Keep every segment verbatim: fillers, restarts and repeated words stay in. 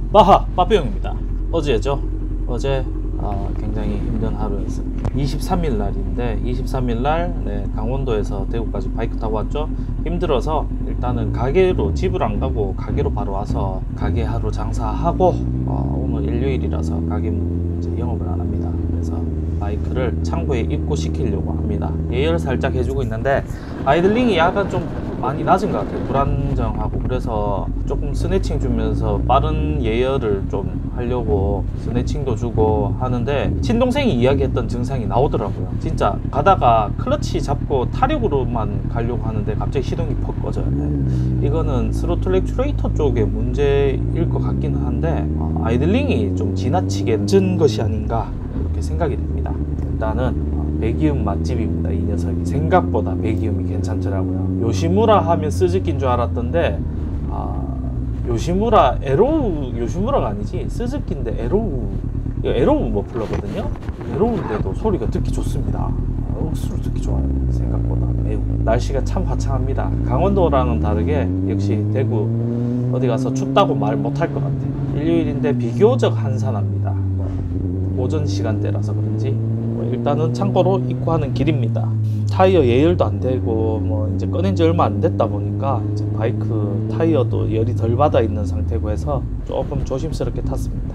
마하 빠삐용입니다. 어제죠. 어제 어, 굉장히 힘든 하루였습니다. 이십삼 일 날인데 이십삼 일 날 네, 강원도에서 대구까지 바이크 타고 왔죠. 힘들어서 일단은 가게로 집을 안 가고 가게로 바로 와서 가게 하루 장사하고 어, 오늘 일요일이라서 가게 이제 영업을 안 합니다. 그래서 바이크를 창고에 입고시키려고 합니다. 예열 살짝 해주고 있는데 아이들링이 약간 좀 많이 낮은 것 같아요. 불안정하고. 그래서 조금 스네칭 주면서 빠른 예열을 좀 하려고 스네칭도 주고 하는데, 친동생이 이야기했던 증상이 나오더라고요. 진짜 가다가 클러치 잡고 타력으로만 가려고 하는데 갑자기 시동이 퍽 꺼져요. 네. 이거는 스로틀 액추레이터 쪽의 문제일 것 같기는 한데 어, 아이들링이 좀 지나치게 늦은 것이 아닌가 이렇게 생각이 됩니다. 일단은 배기음 맛집입니다. 이 녀석이 생각보다 배기음이 괜찮더라고요. 요시무라 하면 스즈키인 줄 알았던데 아, 요시무라 에로우, 요시무라가 아니지 스즈키인데 에로우, 이거 에로우 머플러거든요. 에로우인데도 소리가 듣기 좋습니다. 억수로 듣기 좋아요. 생각보다 매우. 날씨가 참 화창합니다. 강원도랑은 다르게 역시 대구 어디 가서 춥다고 말 못할 것 같아요. 일요일인데 비교적 한산합니다. 오전 시간대라서 그런지 일단은 창고로 입고하는 길입니다. 타이어 예열도 안 되고 뭐 이제 꺼낸 지 얼마 안 됐다 보니까 이제 바이크 타이어도 열이 덜 받아 있는 상태고 해서 조금 조심스럽게 탔습니다.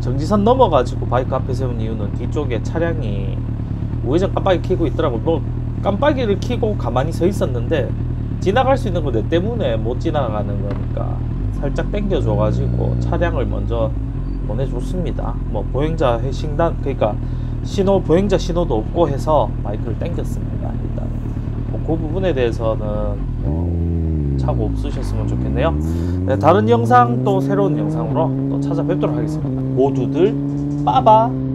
정지선 넘어가지고 바이크 앞에 세운 이유는 뒤쪽에 차량이 우회전 깜빡이 켜고 있더라고. 뭐 깜빡이를 켜고 가만히 서 있었는데 지나갈 수 있는 거 내 때문에 못 지나가는 거니까 살짝 당겨줘가지고 차량을 먼저 보내줬습니다. 뭐 보행자 회신단, 그러니까 신호, 보행자 신호도 없고 해서 마이크를 당겼습니다. 일단 뭐 그 부분에 대해서는 뭐 차고 없으셨으면 좋겠네요. 네, 다른 영상, 또 새로운 영상으로 또 찾아뵙도록 하겠습니다. 모두들 빠바.